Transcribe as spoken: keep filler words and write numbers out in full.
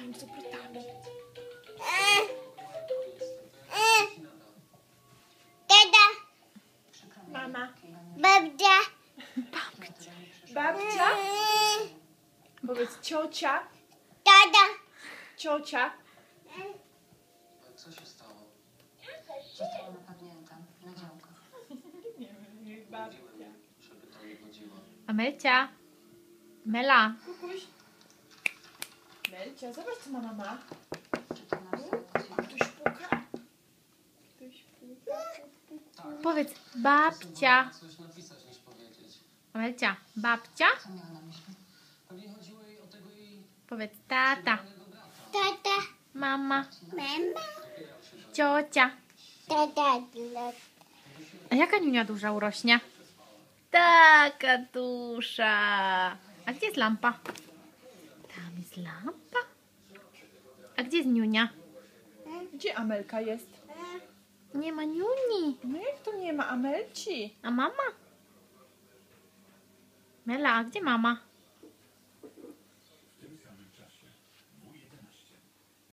brutami, z brutami. Dada. Mama. Babcia. Babcia. Babcia? Powiedz ciocia. Dada. Ciocia. Co się stało? Została napadnięta na działko. Nie wiem, babcia. Żeby to nie chodziło. Amelcia. Mela. Kukuś. Melcia, zobacz co mama ma. Czy to nas zachodziło? Ktoś puka. Ktoś puka. Powiedz babcia. Coś napisać niż powiedzieć. Amelcia. Babcia. Co miała na myśli? Pewnie chodziło jej o tego jej Powiedz tata. przybranego brata. Tata. Mama. Mama. Ciocia. Tata. A jaka Niunia duża urośnie? Taka duża. A gdzie jest lampa? Tam jest lampa. A gdzie jest Niunia? Gdzie Amelka jest? Nie ma Niuni. No jak to nie ma Amelci? A mama? Mela, a gdzie mama?